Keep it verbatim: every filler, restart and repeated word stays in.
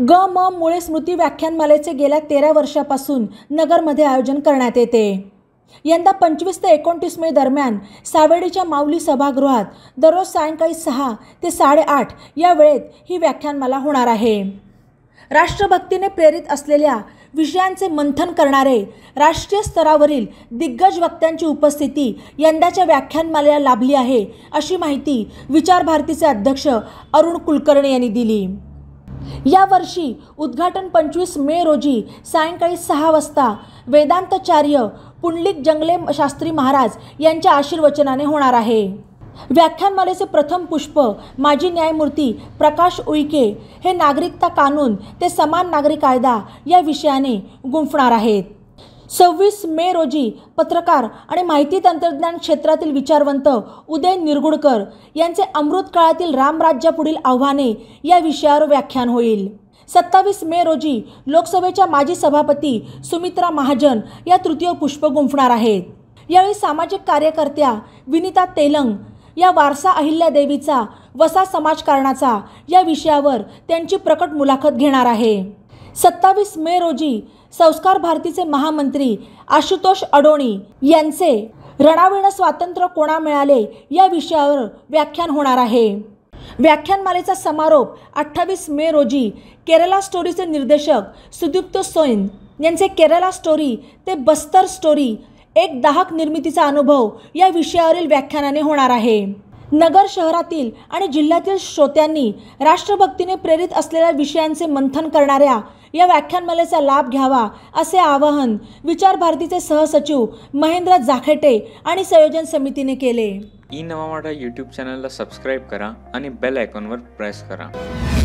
ग म मुळे स्मृती व्याख्यानमालेचे गेल्या तेरा वर्षापासून नगरमध्ये आयोजन करण्यात येते। यंदा पंचवीस ते एकोणतीस मे दरम्यान सावेडीच्या माऊली सभागृहात दररोज सायंकाळी सहा ते साडेआठ या वेळेत ही व्याख्यानमाला होणार आहे। राष्ट्रभक्तीने प्रेरित असलेल्या विषयांचे मंथन करणारे राष्ट्रीय स्तरावरील दिग्गज वक्त्यांची उपस्थिती यंदाच्या व्याख्यानमालेला लाभली आहे, अशी माहिती विचार भारतीचे अध्यक्ष अरुण कुलकर्णी यांनी दिली। या वर्षी उद्घाटन पंचवीस मे रोजी सायंकाळी सहा वाजता वेदांताचार्य पुंडलिक जंगले शास्त्री महाराज यांच्या आशीर्वचनाने होणार आहे। व्याख्यानमालेचे प्रथम पुष्प माजी न्यायमूर्ती प्रकाश उईके हे नागरिकता कानून ते समान नागरी कायदा या विषयाने गुंफणार आहेत। सव्वीस मे रोजी पत्रकार आणि माहिती तंत्रज्ञान क्षेत्रातील विचारवंत उदय निरगुडकर यांचे अमृतकाळातील रामराज्यापुढील आव्हाने या विषयावर व्याख्यान होईल। सत्तावीस मे रोजी लोकसभेच्या माजी सभापती सुमित्रा महाजन या तृतीय पुष्प गुंफणार आहेत। यावेळी सामाजिक कार्यकर्त्या विनिता तेलंग या वारसा अहिल्यादेवीचा वसा समाजकारणाचा या विषयावर त्यांची प्रकट मुलाखत घेणार आहे। सत्तावीस मे रोजी संस्कार भारतीचे महामंत्री आशुतोष अडोणी यांचे रणाविण स्वातंत्र्य कोणा मिळाले या विषयावर व्याख्यान होणार आहे। व्याख्यानमालेचा समारोप अठ्ठावीस मे रोजी केरला स्टोरीचे निर्देशक सुदीप्त सोइन यांचे केरला स्टोरी ते बस्तर स्टोरी एक दाहक निर्मितीचा अनुभव या विषयावरील व्याख्यानाने होणार आहे। नगर शहरातील आणि जिल्ह्यातील श्रोत्यांनी राष्ट्रभक्तीने प्रेरित असलेल्या विषयांचे मंथन करणाऱ्या या व्याख्यानमालेचा लाभ घ्यावा, असे आवाहन विचार भारतीचे सहसचिव महेंद्र जाखेटे आणि संयोजन समितीने केले। ई नवा मराठा यूट्यूब चॅनलला सबस्क्राईब करा आणि बेल आयकॉनवर प्रेस करा।